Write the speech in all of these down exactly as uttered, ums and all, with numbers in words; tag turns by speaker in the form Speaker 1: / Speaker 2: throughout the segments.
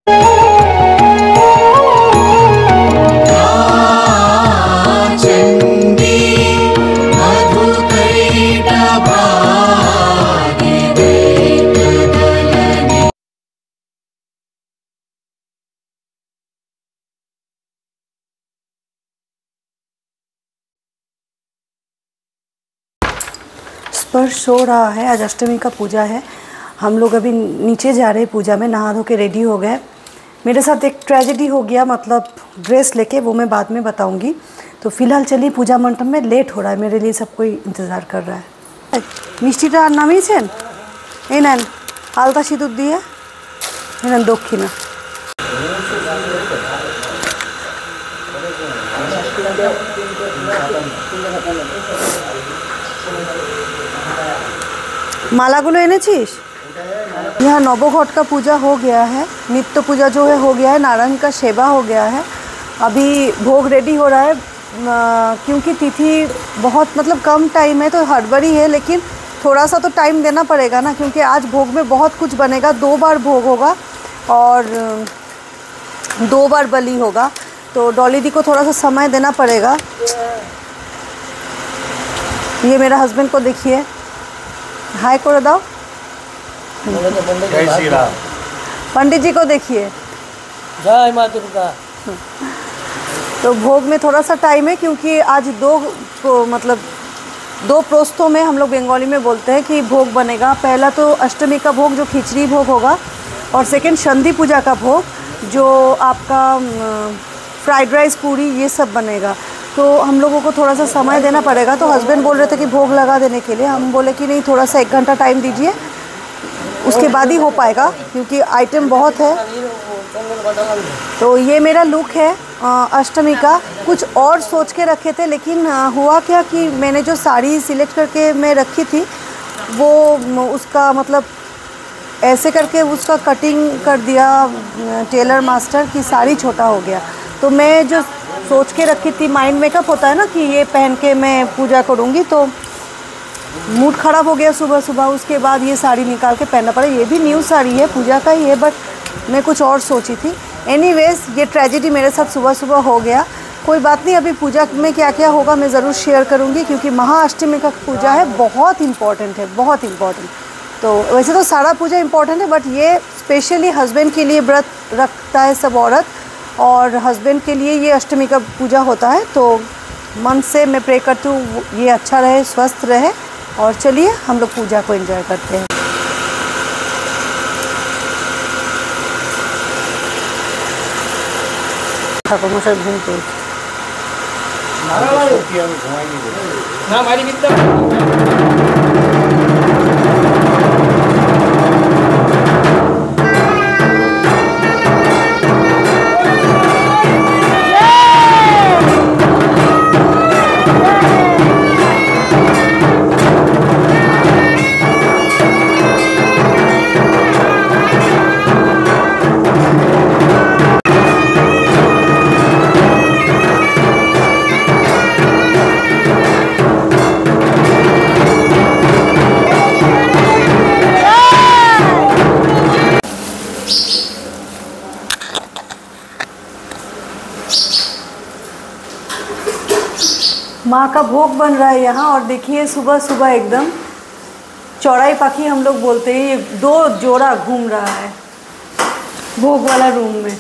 Speaker 1: स्पर्श हो रहा है। आज अष्टमी का पूजा है। हम लोग अभी नीचे जा रहे हैं पूजा में, नहा धो के रेडी हो गए। मेरे साथ एक ट्रेजेडी हो गया, मतलब ड्रेस लेके, वो मैं बाद में बताऊंगी। तो फिलहाल चलिए पूजा मंडप में। लेट हो रहा है, मेरे लिए सब कोई इंतज़ार कर रहा है। मिष्टिटा नामिয়েছেন? এই নেন, আলতা সিঁদুর দিয়ে এই নেন দক্ষিণা। मालागुलो এনেছিস? यहाँ नवघट का पूजा हो गया है, नित्य पूजा जो है हो गया है, नारायण का सेवा हो गया है। अभी भोग रेडी हो रहा है, क्योंकि तिथि बहुत मतलब कम टाइम है तो हड़बड़ी है, लेकिन थोड़ा सा तो टाइम देना पड़ेगा ना, क्योंकि आज भोग में बहुत कुछ बनेगा। दो बार भोग होगा और दो बार बलि होगा, तो डॉली दी को थोड़ा सा समय देना पड़ेगा। ये मेरा हस्बैंड को देखिए, हाय कर दाओ। पंडित जी को देखिए,
Speaker 2: जय मां दुर्गा।
Speaker 1: तो भोग में थोड़ा सा टाइम है, क्योंकि आज दो तो मतलब दो प्रोस्तों में हम लोग बंगाली में बोलते हैं कि भोग बनेगा। पहला तो अष्टमी का भोग जो खिचड़ी भोग होगा, और सेकंड संधि पूजा का भोग जो आपका फ्राइड राइस पूरी ये सब बनेगा। तो हम लोगों को थोड़ा सा समय देना पड़ेगा। तो हस्बैंड बोल रहे थे कि भोग लगा देने के लिए, हम बोले कि नहीं, थोड़ा सा एक घंटा टाइम दीजिए, उसके बाद ही हो पाएगा, क्योंकि आइटम बहुत है। तो ये मेरा लुक है अष्टमी का। कुछ और सोच के रखे थे, लेकिन हुआ क्या कि मैंने जो साड़ी सिलेक्ट करके मैं रखी थी, वो उसका मतलब ऐसे करके उसका कटिंग कर दिया टेलर मास्टर की, साड़ी छोटा हो गया। तो मैं जो सोच के रखी थी, माइंड मेकअप होता है ना कि ये पहन के मैं पूजा करूँगी, तो मूड ख़राब हो गया सुबह सुबह। उसके बाद ये साड़ी निकाल के पहनना पड़ा। ये भी न्यू साड़ी है, पूजा का ही है, बट मैं कुछ और सोची थी। एनीवेज, ये ट्रेजेडी मेरे साथ सुबह सुबह हो गया। कोई बात नहीं, अभी पूजा में क्या क्या होगा मैं ज़रूर शेयर करूँगी, क्योंकि महाअष्टमी का पूजा है, बहुत इम्पॉर्टेंट है, बहुत इम्पॉर्टेंट। तो वैसे तो सारा पूजा इम्पॉर्टेंट है, बट ये स्पेशली हस्बैंड के लिए व्रत रखता है सब औरत, और हस्बैंड के लिए ये अष्टमी का पूजा होता है। तो मन से मैं प्रे करती हूँ ये अच्छा रहे, स्वस्थ रहे। और चलिए हम लोग पूजा को एंजॉय करते हैं। ठाकुर मशाई घूमते
Speaker 2: ना हमारी विद्या
Speaker 1: माँ का भोग बन रहा है यहाँ। और देखिए सुबह सुबह एकदम चौड़ाई पाखी हम लोग बोलते हैं, ये दो जोड़ा घूम रहा है भोग वाला रूम में।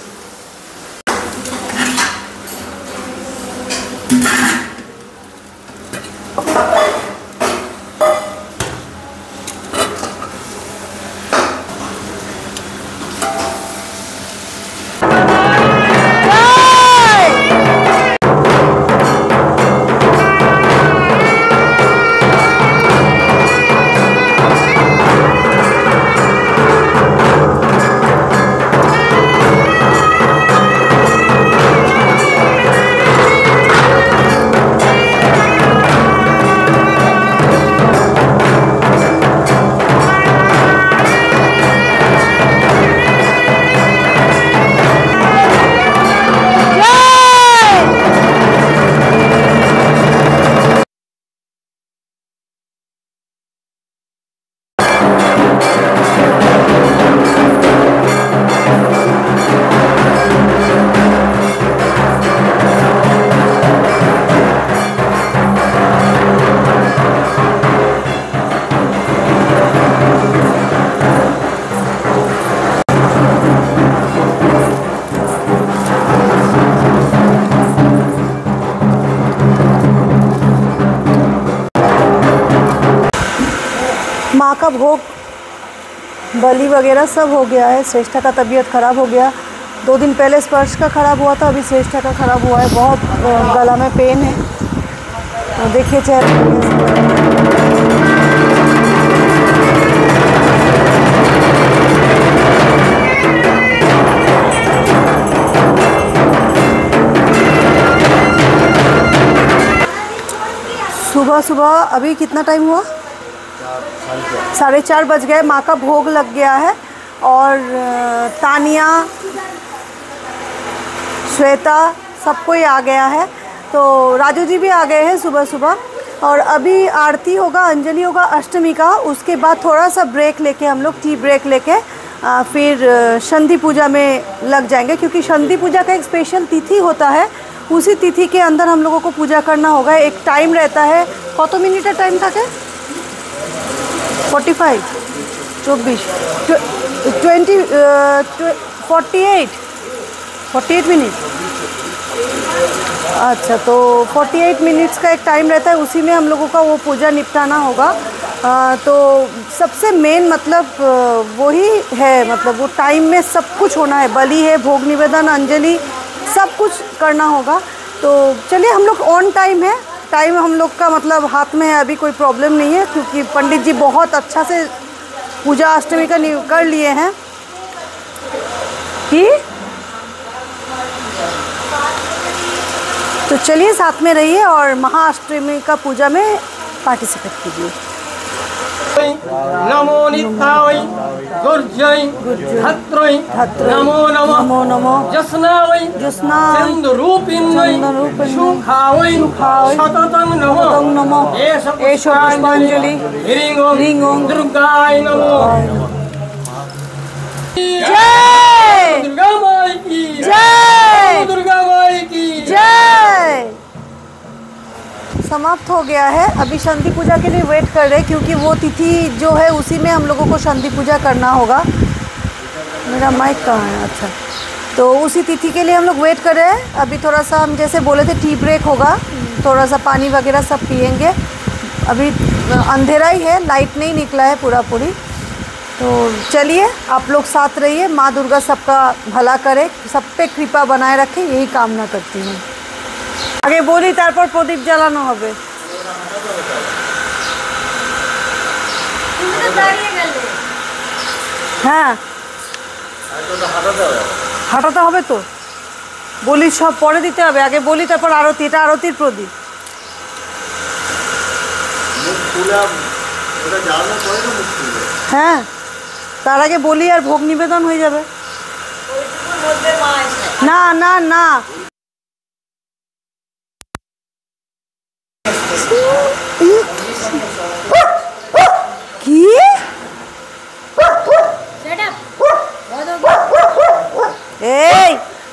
Speaker 1: का भोग बलि वगैरह सब हो गया है। श्रेष्ठा का तबीयत ख़राब हो गया, दो दिन पहले स्पर्श का ख़राब हुआ था, अभी श्रेष्ठा का ख़राब हुआ है, बहुत गला में पेन है। तो देखिए चेहरे सुबह सुबह अभी कितना टाइम हुआ? साढ़े चार बज गए। माँ का भोग लग गया है और तानिया, श्वेता सब कोई आ गया है। तो राजू जी भी आ गए हैं सुबह सुबह। और अभी आरती होगा, अंजलि होगा अष्टमी का। उसके बाद थोड़ा सा ब्रेक लेके हम लोग टी ब्रेक लेके आ, फिर संधि पूजा में लग जाएंगे, क्योंकि संधि पूजा का एक स्पेशल तिथि होता है। उसी तिथि के अंदर हम लोगों को पूजा करना होगा। एक टाइम रहता है, कत मिनट टाइम था क्या? फोर्टी फाइव चौबीस twenty forty eight forty eight minute. अच्छा, तो फोर्टी एट मिनट्स का एक टाइम रहता है, उसी में हम लोगों का वो पूजा निपटाना होगा। आ, तो सबसे मेन मतलब वही है, मतलब वो टाइम में सब कुछ होना है। बलि है, भोग निवेदन, अंजलि, सब कुछ करना होगा। तो चलिए, हम लोग ऑन टाइम है। टाइम हम लोग का मतलब हाथ में है, अभी कोई प्रॉब्लम नहीं है, क्योंकि पंडित जी बहुत अच्छा से पूजा अष्टमी का कर लिए हैं। कि तो चलिए साथ में रहिए और महाअष्टमी का पूजा में पार्टिसिपेट कीजिए।
Speaker 2: नमो नित्याय गुर्जय धत्रै नमो नमः
Speaker 1: नमो नमो
Speaker 2: जस्नावै
Speaker 1: जस्ना
Speaker 2: चंद्रूपिण्यै सुखावै सततं नमः
Speaker 1: नमः
Speaker 2: एष
Speaker 1: एष पुष्पांजलि
Speaker 2: ह्रीं ओं
Speaker 1: ह्रीं ओं
Speaker 2: दुर्गाय नमः।
Speaker 1: जय
Speaker 2: दुर्गा माई की
Speaker 1: जय,
Speaker 2: दुर्गा माई की
Speaker 1: जय। समाप्त हो गया है। अभी संधि पूजा के लिए वेट कर रहे हैं, क्योंकि वो तिथि जो है उसी में हम लोगों को संधि पूजा करना होगा। मेरा माइक कहाँ है? अच्छा, तो उसी तिथि के लिए हम लोग वेट कर रहे हैं। अभी थोड़ा सा हम जैसे बोले थे टी ब्रेक होगा, थोड़ा सा पानी वगैरह सब पियेंगे। अभी अंधेरा ही है, लाइट नहीं निकला है पूरा पूरी। तो चलिए, आप लोग साथ रहिए। माँ दुर्गा सबका भला करे, सब पे कृपा बनाए रखे, यही कामना करती हूँ। आगे बोली, तारपर प्रदीप जलानो होबे। हाँ, হাঁটাতে হবে তো। বলি সব পরে দিতে হবে, আগে বলি তারপর আরতি। এটা আরতির প্রদীপ। হ্যাঁ, তার আগে বলি আর ভোগ নিবেদন হয়ে যাবে। না না না, কি এই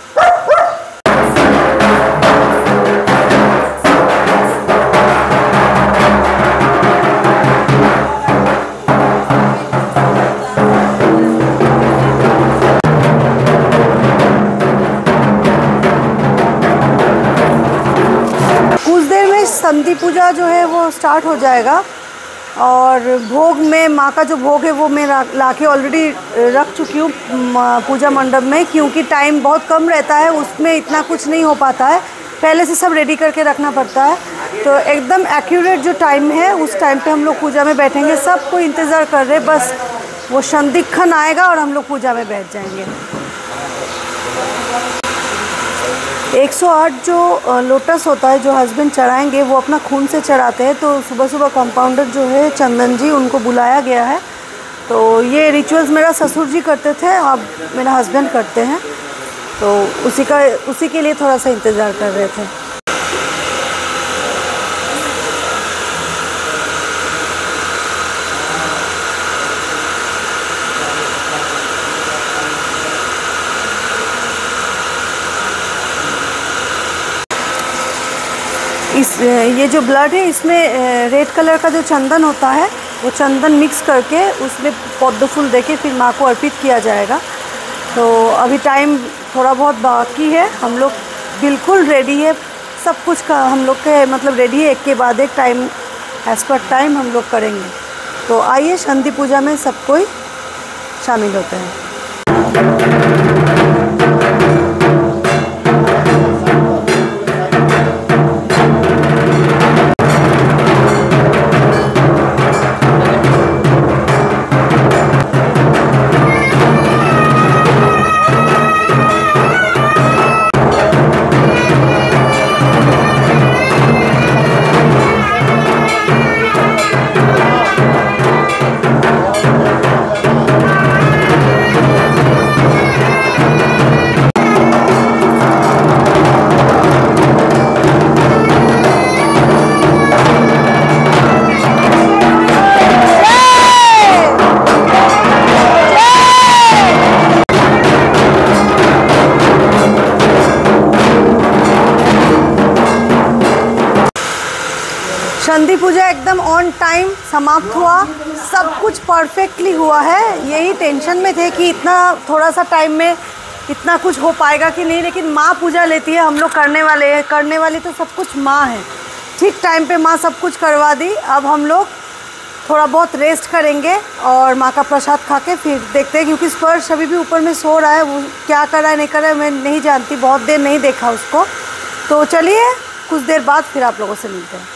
Speaker 1: संधि पूजा जो है वो स्टार्ट हो जाएगा। और भोग में माँ का जो भोग है वो मैं लाके ऑलरेडी रख चुकी हूँ पूजा मंडप में, क्योंकि टाइम बहुत कम रहता है, उसमें इतना कुछ नहीं हो पाता है, पहले से सब रेडी करके रखना पड़ता है। तो एकदम एक्यूरेट जो टाइम है उस टाइम पे हम लोग पूजा में बैठेंगे। सब कोई इंतज़ार कर रहे, बस वो संदिग्धन आएगा और हम लोग पूजा में बैठ जाएंगे। एक सौ आठ जो लोटस होता है जो हस्बैंड चढ़ाएंगे वो अपना खून से चढ़ाते हैं। तो सुबह सुबह कंपाउंडर जो है चंदन जी, उनको बुलाया गया है। तो ये रिचुअल्स मेरा ससुर जी करते थे, अब मेरा हस्बैंड करते हैं। तो उसी का उसी के लिए थोड़ा सा इंतज़ार कर रहे थे। इस ये जो ब्लड है इसमें रेड कलर का जो चंदन होता है वो चंदन मिक्स करके उसमें पद्म फूल देके फिर माँ को अर्पित किया जाएगा। तो अभी टाइम थोड़ा बहुत बाकी है, हम लोग बिल्कुल रेडी है, सब कुछ का हम लोग के मतलब रेडी है। एक के बाद एक टाइम एज़ पर टाइम हम लोग करेंगे। तो आइए शांति पूजा में सब कोई शामिल होते हैं। शांति पूजा एकदम ऑन टाइम समाप्त हुआ, सब कुछ परफेक्टली हुआ है। यही टेंशन में थे कि इतना थोड़ा सा टाइम में इतना कुछ हो पाएगा कि नहीं, लेकिन माँ पूजा लेती है, हम लोग करने वाले हैं, करने वाली तो सब कुछ माँ है। ठीक टाइम पे माँ सब कुछ करवा दी। अब हम लोग थोड़ा बहुत रेस्ट करेंगे और माँ का प्रसाद खा के फिर देखते हैं, क्योंकि स्पर्श अभी भी ऊपर में सो रहा है, वो क्या कर रहा है नहीं कर रहा है मैं नहीं जानती, बहुत देर नहीं देखा उसको। तो चलिए कुछ देर बाद फिर आप लोगों से मिलते हैं।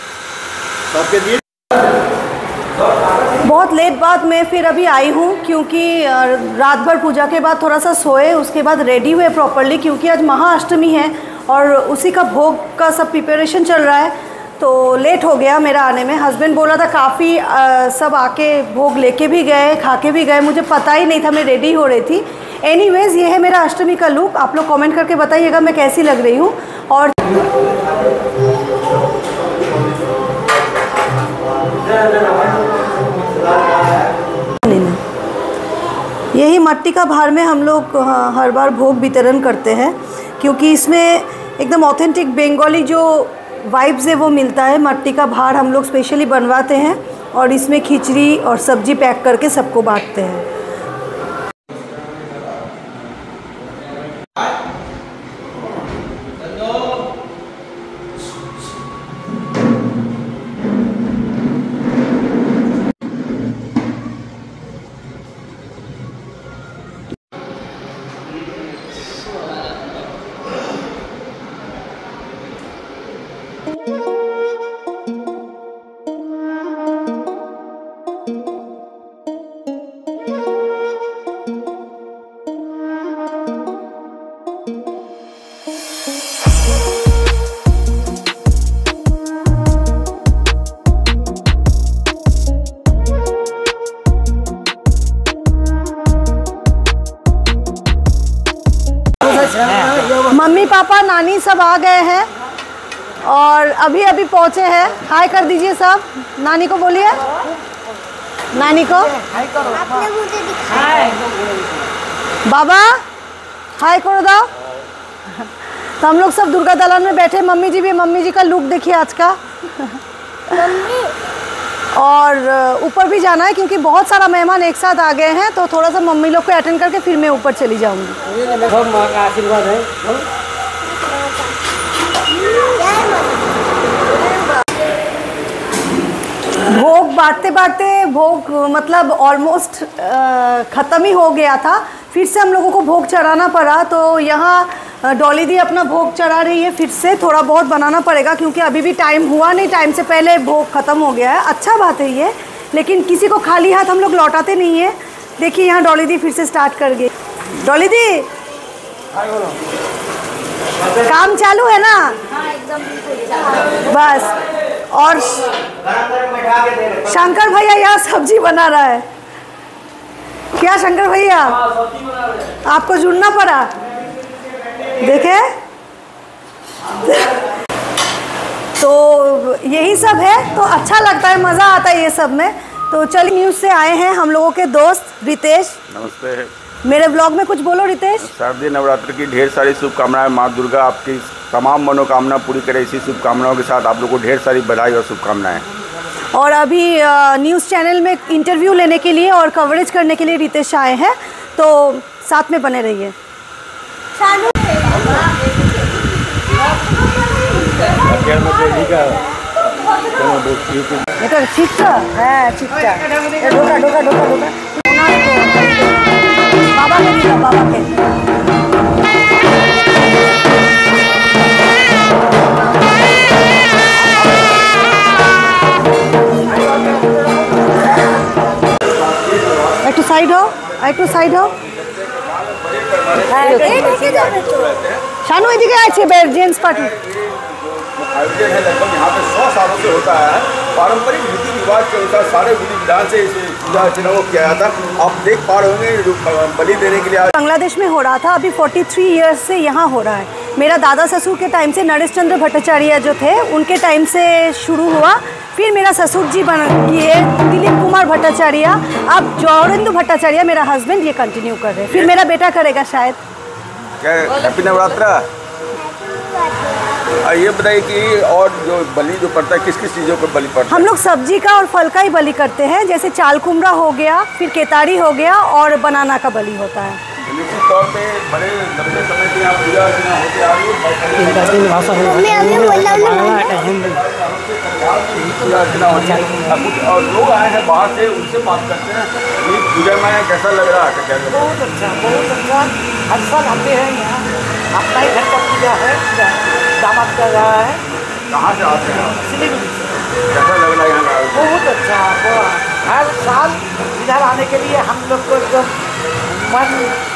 Speaker 1: बहुत लेट बाद मैं फिर अभी आई हूँ, क्योंकि रात भर पूजा के बाद थोड़ा सा सोए, उसके बाद रेडी हुए प्रॉपरली, क्योंकि आज महाअष्टमी है और उसी का भोग का सब प्रिपरेशन चल रहा है। तो लेट हो गया मेरा आने में। हस्बैंड बोला था काफ़ी सब आके भोग लेके भी गए, खा के भी गए, मुझे पता ही नहीं था, मैं रेडी हो रही थी। एनीवेज़ ये है मेरा अष्टमी का लुक। आप लोग कमेंट करके बताइएगा मैं कैसी लग रही हूँ। और यही मट्टी का भार में हम लोग हर बार भोग वितरण करते हैं, क्योंकि इसमें एकदम ऑथेंटिक बंगाली जो वाइब्स है वो मिलता है। मट्टी का भार हम लोग स्पेशली बनवाते हैं और इसमें खिचड़ी और सब्जी पैक करके सबको बांटते हैं। मम्मी पापा नानी सब आ गए हैं और अभी अभी पहुंचे हैं। हाय कर दीजिए सब, नानी को बोलिए, नानी को बाबा हाय करो दाओ। तो हम लोग सब दुर्गा दलान में बैठे, मम्मी जी भी, मम्मी जी का लुक देखिए आज का। और ऊपर भी जाना है क्योंकि बहुत सारा मेहमान एक साथ आ गए हैं, तो थोड़ा सा मम्मी लोग को अटेंड करके फिर मैं ऊपर चली जाऊंगी।
Speaker 2: आशीर्वाद है।
Speaker 1: भोग बांटते बांटते भोग मतलब ऑलमोस्ट ख़त्म ही हो गया था, फिर से हम लोगों को भोग चढ़ाना पड़ा। तो यहाँ डॉली दी अपना भोग चढ़ा रही है, फिर से थोड़ा बहुत बनाना पड़ेगा क्योंकि अभी भी टाइम हुआ नहीं, टाइम से पहले भोग ख़त्म हो गया है। अच्छा बात है ये, लेकिन किसी को खाली हाथ हम लोग लौटाते नहीं है। देखिए यहाँ डॉली दी फिर से स्टार्ट कर गई। डॉली दी काम चालू है ना? बस। और शंकर भैया यहाँ सब्जी बना रहा है। क्या शंकर भैया आपको जुड़ना पड़ा, देखे? तो यही सब है, तो अच्छा लगता है, मज़ा आता है ये सब में। तो चलिए न्यूज़ से आए हैं हम लोगों के दोस्त रितेश।
Speaker 3: नमस्ते।
Speaker 1: मेरे ब्लॉग में कुछ बोलो रितेश।
Speaker 3: शारदीय नवरात्र की ढेर सारी शुभकामनाएं। माँ दुर्गा आपकी तमाम मनोकामना पूरी करे, इसी शुभकामनाओं के साथ आप लोगों को ढेर सारी बधाई और शुभकामनाएं।
Speaker 1: और अभी न्यूज़ चैनल में इंटरव्यू लेने के लिए और कवरेज करने के लिए रितेश आए हैं, तो साथ में बने रहिए। এটা ঠিকটা হ্যাঁ ঠিকটা ঢোকা ঢোকা ঢোকা ঢোকা বাবাকে দিল বাবাকে একটু সাইড হও একটু সাইড হও शानू एदिके आछे बेर जेंट्स पार्टी
Speaker 3: आयोजन है लगभग यहाँ पे सौ सालों से होता है। पारंपरिक रीति रिवाज के अनुसार सारे विधि विधान से इस पूजा अर्चना को किया जाता है। आप देख पा रहे होंगे बलि देने के लिए
Speaker 1: बांग्लादेश में हो रहा था, अभी तैंतालीस इयर्स से यहाँ हो रहा है। मेरा दादा ससुर के टाइम से नरेश चंद्र भट्टाचार्य जो थे उनके टाइम से शुरू हुआ, फिर मेरा ससुर जी बन किए दिलीप कुमार भट्टाचार्य, अब जौरेंद्र भट्टाचार्य मेरा हस्बैंड ये कंटिन्यू कर रहे हैं, फिर मेरा बेटा करेगा शायद।
Speaker 3: क्या हैप्पी नवरात्रा। ये बताइए कि और जो बलि जो पड़ता है किस किस चीज़ों पर बलि पड़ता है? हम लोग
Speaker 1: सब्जी का और फल का ही बलि करते हैं, जैसे चाल कुमड़ा हो गया, फिर केतारी हो गया और बनाना का बलि होता है।
Speaker 3: निश्चित तौर पे बड़े लंबे समय से यहाँ पूजा अर्चना होती आ रही है। पूजा अर्चना होती है। कुछ और लोग आए हैं बाहर से, उनसे बात करते हैं ये पूजा में कैसा लग रहा है? क्या
Speaker 4: बहुत अच्छा बहुत अच्छा हर साल आते हैं यहाँ, अपना ही घर का पूजा है, दामाद कर रहा है।
Speaker 3: कहाँ से आते हैं?
Speaker 4: सिलीगुड़ी से।
Speaker 3: कैसा लग रहा है यहाँ का?
Speaker 4: बहुत अच्छा, हर साल इधर आने के लिए हम लोग को एकदम मन।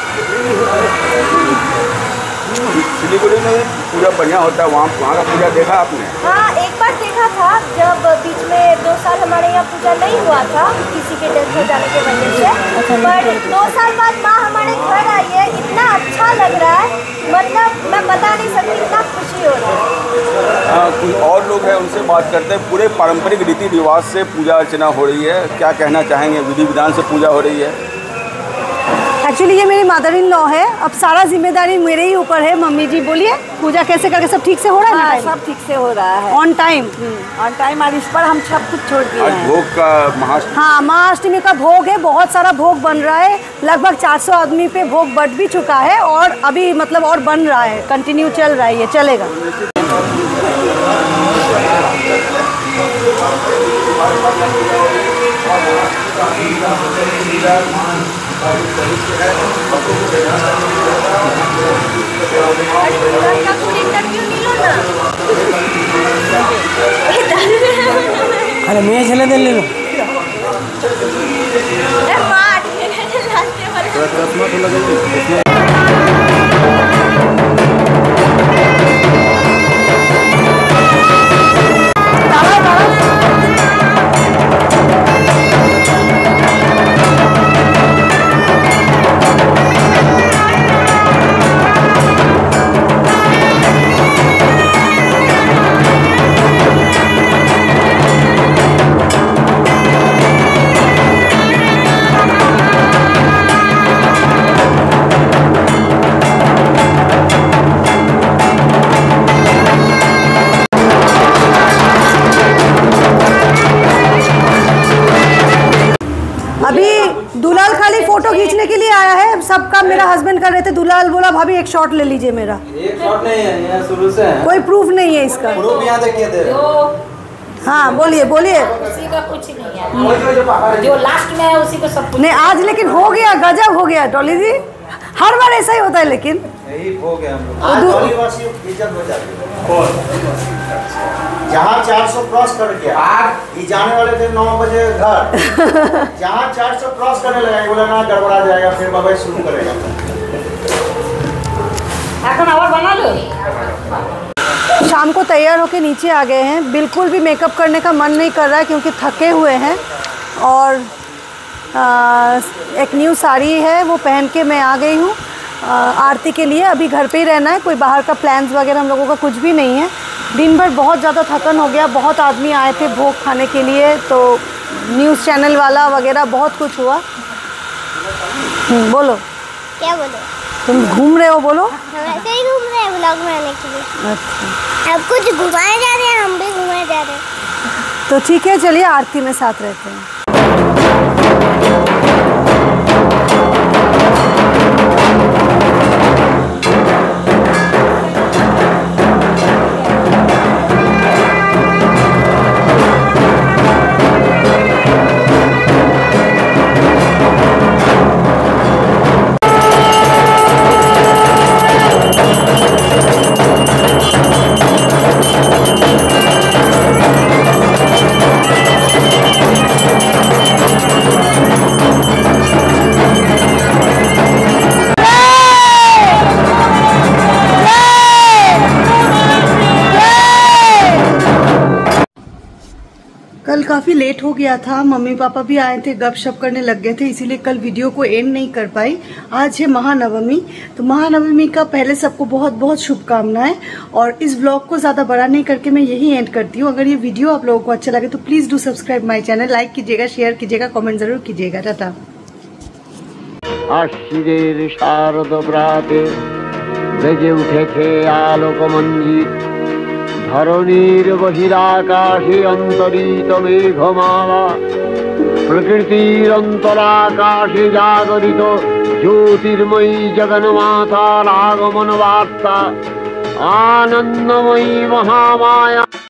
Speaker 3: सिलीगुड़ी में पूजा बढ़िया होता है, वहाँ वहाँ का पूजा देखा आपने?
Speaker 5: हाँ एक बार देखा था, जब बीच में दो साल हमारे यहाँ पूजा नहीं हुआ था किसी के डेथ हो जाने की वजह से, पर दो साल बाद माँ हमारे घर आई है, इतना अच्छा लग रहा है, मतलब मैं बता नहीं सकती, इतना खुशी हो रहा है।
Speaker 3: हाँ, कुछ और लोग हैं उनसे बात करते हैं। पूरे पारंपरिक रीति रिवाज से पूजा अर्चना हो रही है, क्या कहना चाहेंगे? विधि विधान से पूजा हो रही है।
Speaker 1: एक्चुअली ये मेरी मदर इन लॉ है, अब सारा जिम्मेदारी मेरे ही ऊपर है। मम्मी जी बोलिए पूजा कैसे करके सब ठीक से हो रहा है?
Speaker 4: हाँ, सब ठीक से हो रहा है,
Speaker 1: ऑन टाइम
Speaker 4: ऑन टाइम, और इस पर हम सब कुछ छोड़ दिए
Speaker 3: आज
Speaker 4: हैं।
Speaker 3: भोग का महाअष्टमी,
Speaker 1: हाँ महाअष्टमी का भोग है, बहुत सारा भोग बन रहा है, लगभग चार सौ आदमी पे भोग बढ़ भी चुका है और अभी मतलब और बन रहा है, कंटिन्यू चल रहा है, ये चलेगा।
Speaker 4: अरे मैं चले दे ले लो।
Speaker 1: दुलाल खाली फोटो खींचने के लिए आया है, सबका मेरा हस्बैंड कर रहे थे। दुलाल बोला भाभी एक शॉट ले लीजिए मेरा।
Speaker 6: एक शॉट नहीं है, यहाँ शुरू से है।
Speaker 1: कोई प्रूफ नहीं है इसका।
Speaker 6: प्रूफ यहाँ देखिए दे रहे हैं।
Speaker 1: हाँ बोलिए बोलिए।
Speaker 5: उसी का कुछ नहीं है, जो लास्ट में है उसी को सब कुछ
Speaker 1: नहीं आज लेकिन हो गया, गजब हो गया डॉली जी, हर बार ऐसा ही होता है। लेकिन
Speaker 6: यही हो गया हम लोग। आज डॉली वासी इज्जत हो जाती है। जहाँ चार सौ क्रॉस कर गया, ये जाने वाले थे नौ बजे घर, जहाँ चार सौ क्रॉस करने लगा बोला ना गड़बड़ा जाएगा, फिर बाबा शुरू करेगा।
Speaker 5: और बना लो।
Speaker 1: शाम को तैयार होके नीचे आ गए हैं, बिल्कुल भी मेकअप करने का मन नहीं कर रहा है क्योंकि थके हुए हैं। और आ, एक न्यू साड़ी है वो पहन के मैं आ गई हूँ आरती के लिए। अभी घर पे ही रहना है, कोई बाहर का प्लान्स वगैरह हम लोगों का कुछ भी नहीं है। दिन भर बहुत ज़्यादा थकन हो गया, बहुत आदमी आए थे भोग खाने के लिए, तो न्यूज़ चैनल वाला वगैरह बहुत कुछ हुआ। बोलो
Speaker 7: क्या बोलो?
Speaker 1: तुम घूम रहे हो, बोलो।
Speaker 7: हम ऐसे ही घूम रहे हैं व्लॉग बनाने के लिए।
Speaker 1: अच्छा
Speaker 7: अब कुछ घुमाए जा रहे हैं, हम भी घुमाए जा रहे हैं।
Speaker 1: तो ठीक है, चलिए आरती में साथ रहते हैं। काफ़ी लेट हो गया था, मम्मी पापा भी आए थे, गपशप करने लग गए थे, इसीलिए कल वीडियो को एंड नहीं कर पाई। आज है महानवमी, तो महानवमी का पहले सबको बहुत बहुत शुभकामनाएं। और इस ब्लॉग को ज़्यादा बड़ा नहीं करके मैं यही एंड करती हूँ। अगर ये वीडियो आप लोगों को अच्छा लगे तो please do subscribe my channel, like कीजिएगा, शेयर कीजिएगा, कॉमेंट जरूर कीजिएगा। टाटा।
Speaker 8: आश्विजेर शारद प्राते बेजे उठेছে আলোক মঞ্জিত, ধরণীর বহিরাকাশে অন্তরিত মেঘমালা, প্রকৃতির অন্তরাকাশে জাগরিত জ্যোতির্ময়ী জগন্মাতার আগমন বার্তা, আনন্দময়ী মহামায়া।